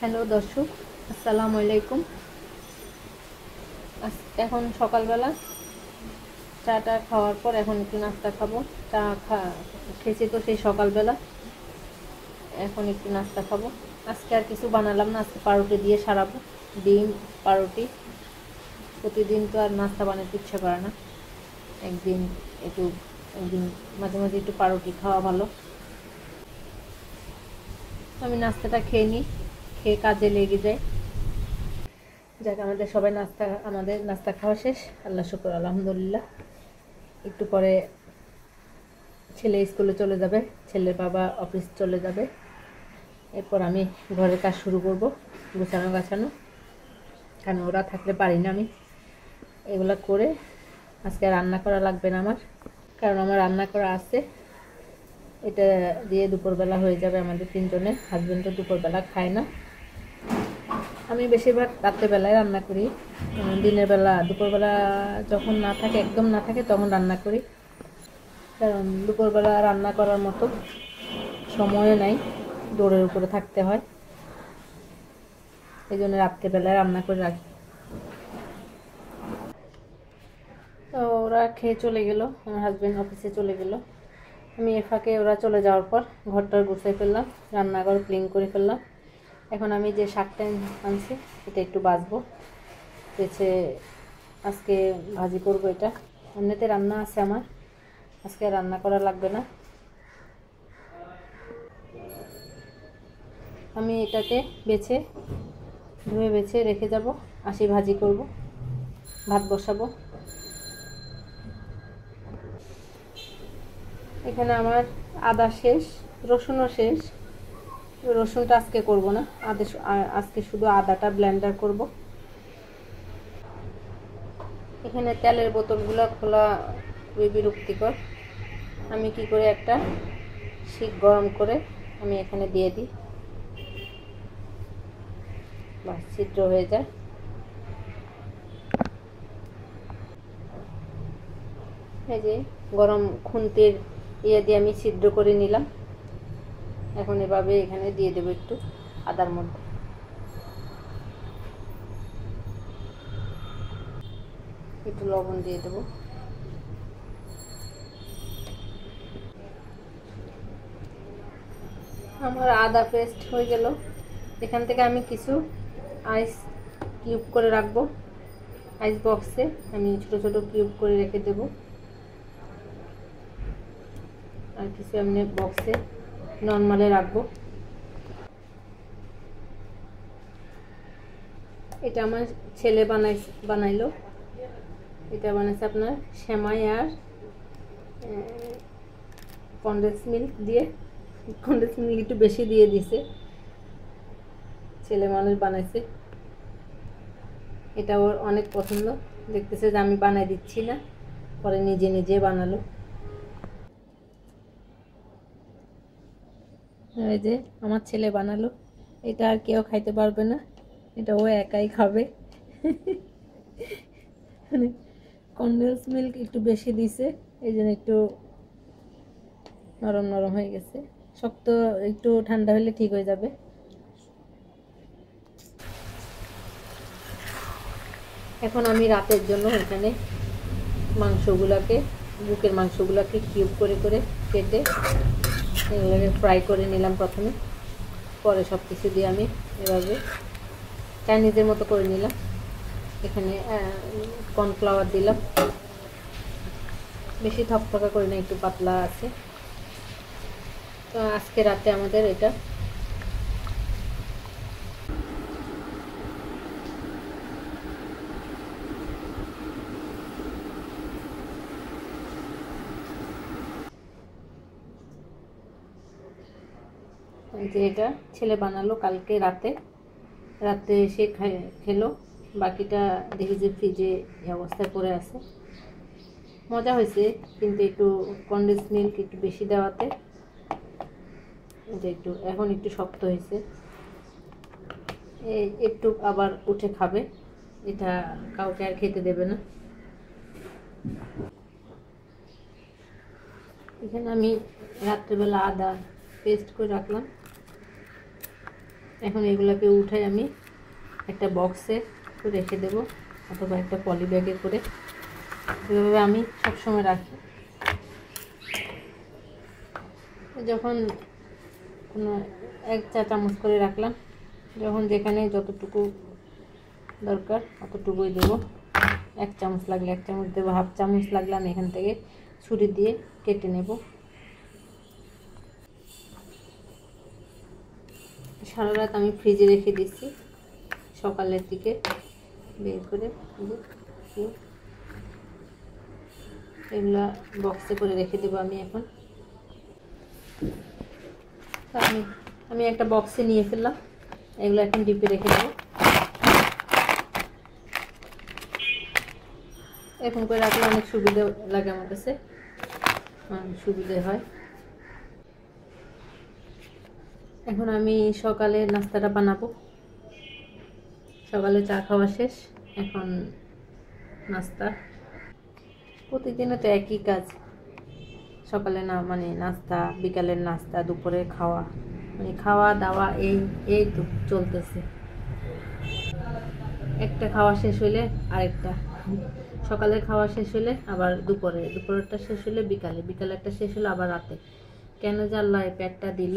Hello দর্শক, আসসালামু আলাইকুম। এখন সকালবেলা চাটা খাওয়ার পর এখন একটু নাস্তা খাবো। খেয়েছি তো সেই সকালবেলা, এখন একটু নাস্তা খাবো। আজকে আর কিছু বানালাম না, আজকে পাউরুটি দিয়ে সারাবো। ডিম, পাউরুটি। প্রতিদিন তো আর নাস্তা বানাতে ইচ্ছা করে না, একদিন একদিন মাঝে মাঝে একটু পাউরুটি খাওয়া ভালো। আমি নাস্তাটা খেয়ে নিই, খেয়ে কাজে লেগে যাই। যাক, আমাদের নাস্তা খাওয়া শেষ, আল্লাহ শুকর, আলহামদুলিল্লাহ। একটু পরে ছেলে স্কুলে চলে যাবে, ছেলের বাবা অফিস চলে যাবে। এরপর আমি ঘরের কাজ শুরু করব, গোছানো গাছানো, কারণ ওরা থাকলে পারি না আমি এগুলো করে। আজকে রান্না করা লাগবে না আমার, কারণ আমার রান্না করা আছে। এটা দিয়ে দুপুরবেলা হয়ে যাবে আমাদের তিনজনের। হাজব্যান্ডও দুপুরবেলা খায় না। আমি বেশিরভাগ রাত্রেবেলায় রান্না করি। দিনের বেলা, দুপুরবেলা যখন না থাকে, একদম না থাকে, তখন রান্না করি। কারণ দুপুরবেলা রান্না করার মতো সময় নাই, দৌড়ের উপরে থাকতে হয়। এই জন্য রাত্রেবেলায় রান্না করে রাখি। তো ওরা খেয়ে চলে গেল, আমার হাজব্যান্ড অফিসে চলে গেল। আমি এ ফাঁকে ওরা চলে যাওয়ার পর ঘরটা গুছিয়ে ফেললাম, রান্নাঘর ক্লিন করে ফেললাম। এখন আমি যে শাকটা আনছি এটা একটু বাছবো, বেছে আজকে ভাজি করবো। এটা এমনিতে রান্না আছে আমার, আজকে রান্না করা লাগবে না। আমি এটাকে ধুয়ে বেছে রেখে যাব, আসি ভাজি করব, ভাত বসাবো। এখানে আমার আদা শেষ, রসুনও শেষ। রসুনটা আজকে করব না, আজকে শুধু আদাটা ব্লেন্ডার করব। এখানে তেলের বোতলগুলো খোলা খুবই বিরক্তিকর। আমি কি করে একটা শিক গরম করে আমি এখানে দিয়ে দিই, বাস ছিদ্র হয়ে যায়। এই যে গরম খুন্তির দিয়ে আমি ছিদ্র করে নিলাম। এখন এভাবে এখানে দিয়ে দেবো একটু আদার মধ্যে। একটু লবণ দিয়ে দেবো। আমার আদা পেস্ট হয়ে গেল। এখান থেকে আমি কিছু আইস কিউব করে রাখবো, আইস বক্সে আমি ছোট ছোট কিউব করে রেখে দেব। আর কিছু এমনি বক্সে নর্মালে রাখবো। এটা আমার ছেলে বানাইলো। এটা বানাইছে আপনার সেমাই আর কনডেন্স মিল্ক দিয়ে। কনডেন্স মিল্ক একটু বেশি দিয়ে দিছে, ছেলে মানুষ বানাইছে। এটা ওর অনেক পছন্দ, দেখতেছে যে আমি বানাই দিচ্ছি না, পরে নিজে নিজে বানালো। এই যে আমার ছেলে বানালো, এটা আর কেউ খাইতে পারবে না, এটা ও একাই খাবে। মানে কনডেন্স মিল্ক একটু বেশি দিছে, এই জন্য একটু নরম নরম হয়ে গেছে। শক্ত একটু ঠান্ডা হলে ঠিক হয়ে যাবে। এখন আমি রাতের জন্য এখানে বুকের মাংসগুলোকে কিউব করে করে কেটে এগুলোকে ফ্রাই করে নিলাম প্রথমে, পরে সব কিছু দিয়ে আমি এভাবে চাইনিজের মতো করে নিলাম। এখানে কর্নফ্লাওয়ার দিলাম, বেশি থকথকা করে না, একটু পাতলা আছে। তো আজকে রাতে আমাদের এটা যে এটা ছেলে বানালো কালকে রাতে এসে খেলো। বাকিটা দেখি যে ফ্রিজে এই অবস্থায় পড়ে আছে। মজা হয়েছে, কিন্তু একটু কনডেন্স মিল্ক একটু বেশি দেওয়াতে এটা এখন একটু শক্ত হয়েছে। একটু আবার উঠে খাবে, এটা কাউকে আর খেতে দেবে না। এখানে আমি রাত্রেবেলা আদা পেস্ট করে রাখলাম, এখন এগুলোকে উঠে আমি একটা বক্সে রেখে দেব, অথবা একটা পলি ব্যাগে করে। এভাবে আমি সবসময় রাখি। যখন কোনো 1 চা চামচ করে রাখলাম, যখন যেখানে যতটুকু দরকার অতটুকুই দেবো। 1 চামচ লাগলে 1 চামচ দেবো, হাফ চামচ লাগলে আমি এখান থেকে ছুরি দিয়ে কেটে নেব। সারা রাত আমি ফ্রিজে রেখে দিচ্ছি, সকালের দিকে বের করে এগুলা বক্সে করে রেখে দেবো আমি এখন। আমি একটা বক্সে নিয়ে ফেললাম, এগুলো এখন ডিপে রেখে দেবো। এখন করে রাখলে অনেক সুবিধা লাগে আমার কাছে, সুবিধে হয়। এখন আমি সকালে নাস্তাটা বানাবো। সকালে চা খাওয়া শেষ, এখন নাস্তা। প্রতিদিনও তো একই কাজ, সকালে না মানে নাস্তা, বিকালের নাস্তা, দুপুরে খাওয়া, মানে খাওয়া দাওয়া এই তো চলতেছে। একটা খাওয়া শেষ হইলে আরেকটা, সকালে খাওয়া শেষ হলে আবার দুপুরেরটা শেষ হলে বিকালেরটা শেষ হলে আবার রাতে। কেন যে আল্লাহ এই পেটটা দিল,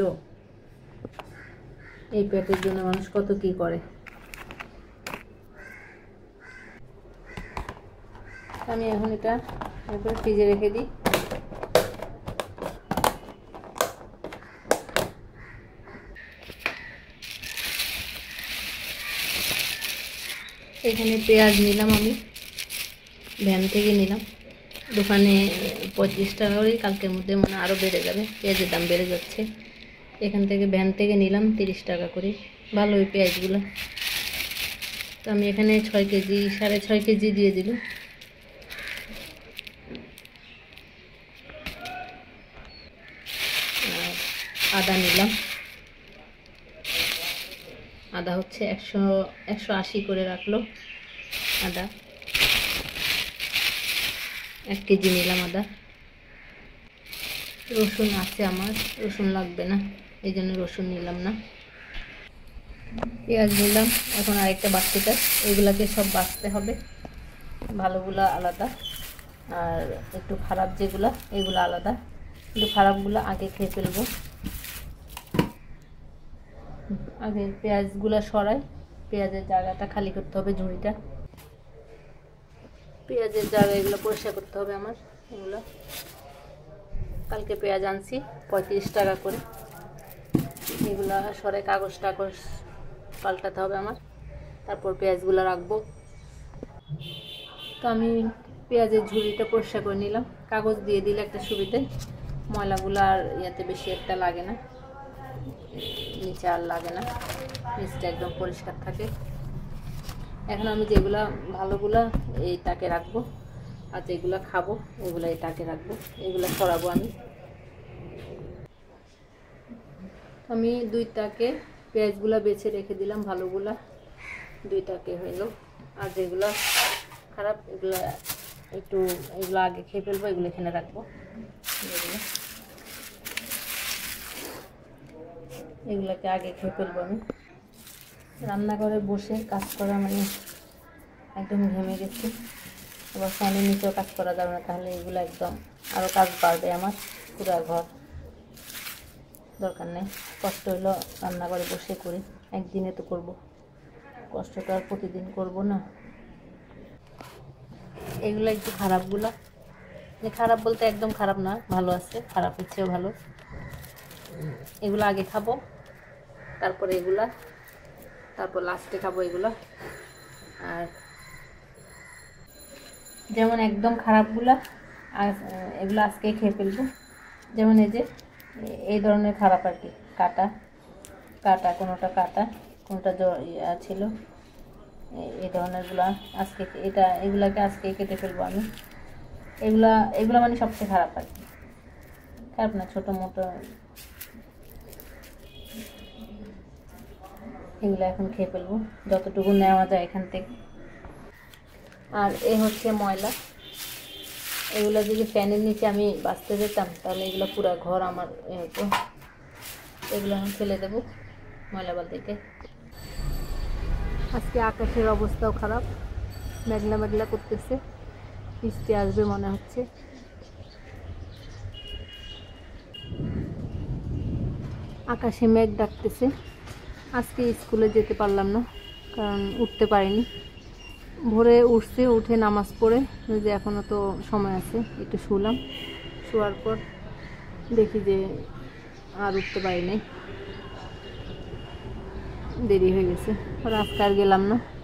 এই পেটের জন্য মানুষ কত কি করে। আমি এখন এটা ফ্রিজে রেখে দিই। এখানে পেঁয়াজ নিলাম, আমি ভ্যান থেকে নিলাম। দোকানে 35 টাকা করে, কালকের মধ্যে মানে আরও বেড়ে যাবে, পেঁয়াজের দাম বেড়ে যাচ্ছে। এখান থেকে ভ্যান থেকে নিলাম 30 টাকা করে, ভালো ওই পেঁয়াজগুলো। তো আমি এখানে 6 কেজি 6.5 কেজি দিয়ে দিল। আদা নিলাম, আদা হচ্ছে 180 করে রাখলো আদা। 1 কেজি নিলাম আদা। রসুন আছে আমার, রসুন লাগবে না, এই জন্য রসুন নিলাম না। পেঁয়াজ নিলাম। এখন আরেকটা বাড়তি কাজ, এগুলাকে সব বাছতে হবে, ভালোগুলা আলাদা আর একটু খারাপ যেগুলা এগুলো আলাদা। একটু খারাপগুলো আগে খেয়ে ফেলবো। আগে পেঁয়াজগুলো সরাই, পেঁয়াজের জায়গাটা খালি করতে হবে, ঝুড়িটা, পেঁয়াজের জায়গা এগুলো পরিষ্কার করতে হবে আমার। এগুলো কালকে পেঁয়াজ আনছি 35 টাকা করে, এগুলা সরে কাগজ পাল্টাতে হবে আমার, তারপর পেঁয়াজগুলো রাখবো। তো আমি পেঁয়াজের ঝুড়িটা পরিষ্কার করে নিলাম, কাগজ দিয়ে দিলে একটা সুবিধে, ময়লাগুলো আর ইয়াতে বেশি একটা লাগে না, নিচে আর লাগে না, নিচটা একদম পরিষ্কার থাকে। এখন আমি যেগুলা ভালোগুলা এই তাকে রাখবো, আর যেগুলো খাবো ওগুলো এই তাকে রাখবো, এগুলো সরাবো আমি 2 তাকে পেঁয়াজগুলা বেছে রেখে দিলাম, ভালোগুলা 2 তাকে হইল। আর যেগুলো খারাপ এগুলো এগুলো আগে খেয়ে ফেলবো, এগুলো এখানে রাখবো। এগুলোকে আগে খেয়ে ফেলবো আমি। রান্নাঘরে বসে কাজ করা মানে একদম ঘেমে গেছি, আবার ফ্যানের নিচেও কাজ করা যাবে না, তাহলে এগুলো একদম আরও কাজ বাড়বে আমার, পুরা ঘর। দরকার নেই, কষ্ট হইলো রান্নাঘরে বসে করি, একদিনে তো করব, কষ্টটা আর প্রতিদিন করব না। এগুলো একটু খারাপগুলো, খারাপ বলতে একদম খারাপ না, ভালো আছে, খারাপ হচ্ছেও ভালো। এগুলো আগে খাবো, তারপরে এগুলা, তারপর লাস্টে খাবো এগুলো। আর যেমন একদম খারাপগুলা এগুলো আজকে খেয়ে ফেলবো, যেমন এই যে এই ধরনের খারাপ আর কি, কাটা কোনোটা কাটা, কোনোটা ছিল, এই ধরনেরগুলা আজকে এগুলাকে আজকে কেটে ফেলবো আমি। এগুলা মানে সবচেয়ে খারাপ আর কি, খারাপ না, ছোটো মোটো, এগুলো এখন খেয়ে ফেলবো যতটুকু নেওয়া যায় এখান থেকে। আর হচ্ছে ময়লা, এগুলো যদি ফ্যানের নিচে আমি বাঁচতে যেতাম তাহলে এগুলো পুরো ঘর আমার হতো। এগুলো এখন ফেলে দেবো, ময়লা বালতিতে। আজকে আকাশের অবস্থাও খারাপ, মেঘলা মেঘলা করতেছে, বৃষ্টি আসবে মনে হচ্ছে। আকাশে মেঘ ডাকতেছে। আজকে স্কুলে যেতে পারলাম না, কারণ উঠতে পারিনি। ভোরে উঠছি, উঠে নামাজ পড়ে যে এখনও তো সময় আছে, একটু শুলাম। শোয়ার পর দেখি যে আর উঠতে পারিনি, দেরি হয়ে গেছে। আর আজকে আর গেলাম না।